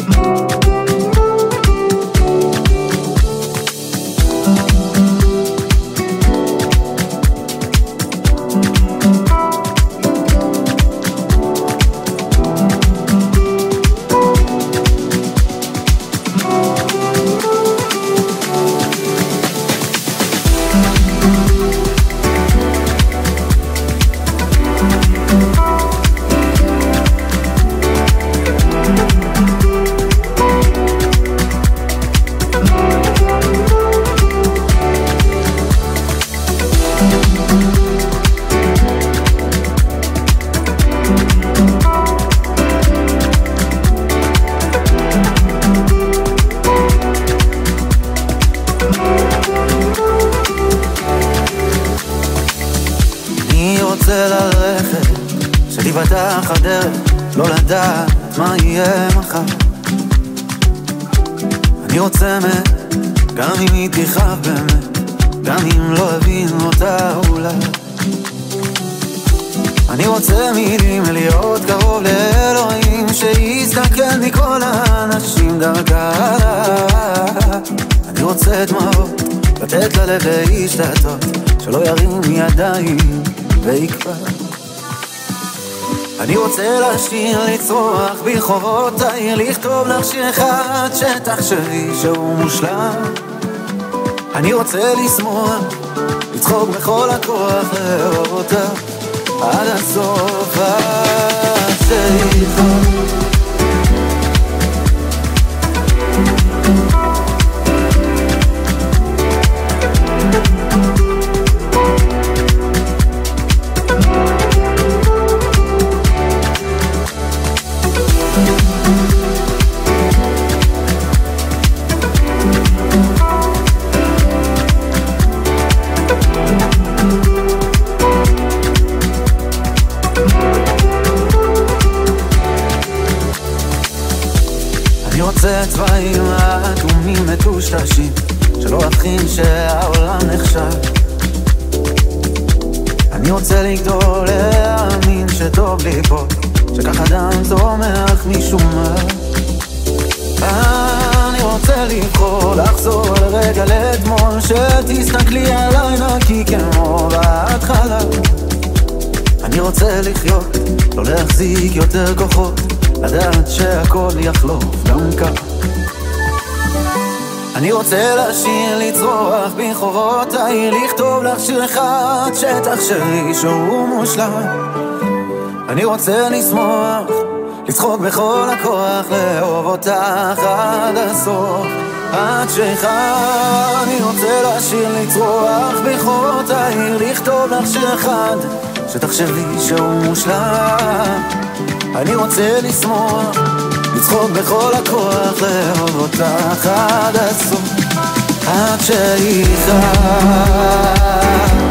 רוצה ללכת, שתיפתח הדרך, לא לדעת מה יהיה מחר. אני רוצה אמת, גם אם היא תכאב באמת, גם אם לא אבין אותה אולי. אני רוצה מילים להיות קרוב לאלוהים, שיסתכל מכל האנשים דרכה. אני רוצה דמעות, לתת ללב להשתתות, שלא ירים ידיים ויקפא. אני רוצה לשיר, לצרוח ברחובות העיר, לכתוב לך שיר אחד שתחשבי שהוא מושלם. אני רוצה לשמוח, לצחוק בכל הכוח, לאהוב אותה עד הסוף, עד שיכול. אני רוצה צבעים אדומים מטושטשים, שלא אבחין שהעולם נחשב. אני רוצה לגדול, להאמין שטוב לי פה, שכך אדם צומח משום מה. אני רוצה לבחור, לחזור לרגע לאתמול, שתסתכלי עליי נקי כמו בהתחלה. אני רוצה לחיות, לא להחזיק יותר כוחות, לדעת שהכל יחלוף גם כך. אני רוצה לשיר, לצרוח ברחובות העיר, לכתוב לך שיר אחד שתחשבי שהוא מושלם. אני רוצה לשמוח, לצחוק בכל הכוח, לאהוב אותך עד הסוף, עד שיכול. אני רוצה לשיר, לצרוח ברחובות העיר, לכתוב לך שיר אחד שתחשבי שהוא מושלם. אני רוצה לשמוח, לצחוק בכל הכוח, לאהוב אותך עד הסוף, עד שיכול.